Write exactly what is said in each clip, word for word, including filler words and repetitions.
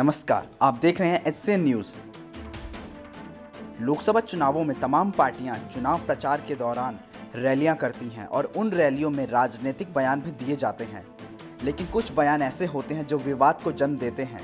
नमस्कार, आप देख रहे हैं एच एन न्यूज। लोकसभा चुनावों में तमाम पार्टियां चुनाव प्रचार के दौरान रैलियां करती हैं और उन रैलियों में राजनीतिक बयान भी दिए जाते हैं, लेकिन कुछ बयान ऐसे होते हैं जो विवाद को जन्म देते हैं।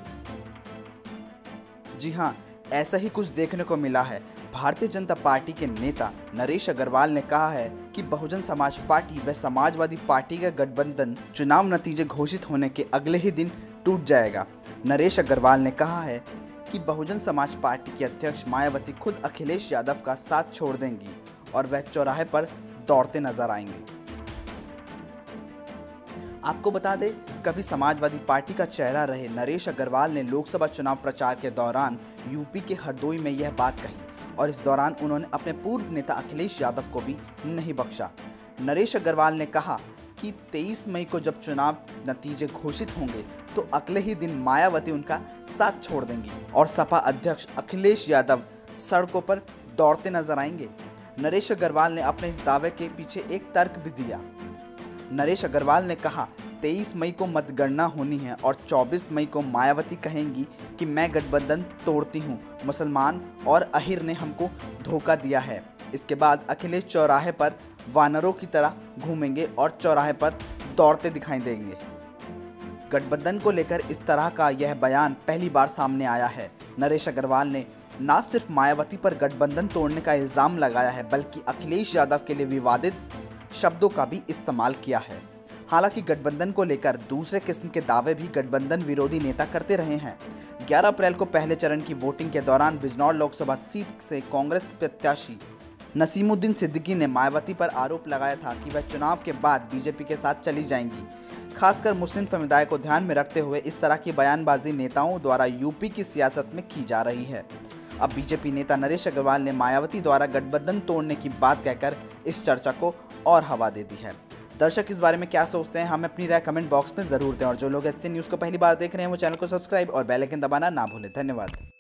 जी हां, ऐसा ही कुछ देखने को मिला है। भारतीय जनता पार्टी के नेता नरेश अग्रवाल ने कहा है कि बहुजन समाज पार्टी व समाजवादी पार्टी का गठबंधन चुनाव नतीजे घोषित होने के अगले ही दिन टूट जाएगा। नरेश अग्रवाल ने कहा है कि बहुजन समाज पार्टी की अध्यक्ष मायावती खुद अखिलेश यादव का साथ छोड़ देंगी और वह चौराहे पर दौड़ते नजर आएंगे। आपको बता दें, कभी समाजवादी पार्टी का चेहरा रहे नरेश अग्रवाल ने लोकसभा चुनाव प्रचार के दौरान यूपी के हरदोई में यह बात कही और इस दौरान उन्होंने अपने पूर्व नेता अखिलेश यादव को भी नहीं बख्शा। नरेश अग्रवाल ने कहा कि तेईस मई को जब चुनाव नतीजे घोषित होंगे तो अगले ही दिन मायावती उनका साथ छोड़ देंगी और सपा अध्यक्ष अखिलेश यादव सड़कों पर दौड़ते नजर आएंगे। नरेश अग्रवाल ने अपने इस दावे के पीछे एक तर्क भी दिया। नरेश अग्रवाल ने कहा, तेईस मई को मतगणना होनी है और चौबीस मई को मायावती कहेंगी कि मैं गठबंधन तोड़ती हूं, मुसलमान और अहिर ने हमको धोखा दिया है। इसके बाद अखिलेश चौराहे पर वानरों की तरह घूमेंगे और चौराहे पर दौड़ते दिखाई देंगे। गठबंधन को लेकर इस तरह का यह बयान पहली बार सामने आया है। नरेश अग्रवाल ने न सिर्फ मायावती पर गठबंधन तोड़ने का इल्जाम लगाया है, बल्कि अखिलेश यादव के लिए विवादित शब्दों का भी इस्तेमाल किया है। हालांकि गठबंधन को लेकर दूसरे किस्म के दावे भी गठबंधन विरोधी नेता करते रहे हैं। ग्यारह अप्रैल को पहले चरण की वोटिंग के दौरान बिजनौर लोकसभा सीट से कांग्रेस प्रत्याशी नसीमुद्दीन सिद्दीकी ने मायावती पर आरोप लगाया था कि वह चुनाव के बाद बीजेपी के साथ चली जाएंगी। खासकर मुस्लिम समुदाय को ध्यान में रखते हुए इस तरह की बयानबाजी नेताओं द्वारा यूपी की सियासत में की जा रही है। अब बीजेपी नेता नरेश अग्रवाल ने मायावती द्वारा गठबंधन तोड़ने की बात कहकर इस चर्चा को और हवा दे दी है। दर्शक इस बारे में क्या सोचते हैं, हमें अपनी राय कमेंट बॉक्स में जरूर दें और जो लोग एच एन न्यूज़ को पहली बार देख रहे हैं वो चैनल को सब्सक्राइब और बेल आइकन दबाना ना भूलें। धन्यवाद।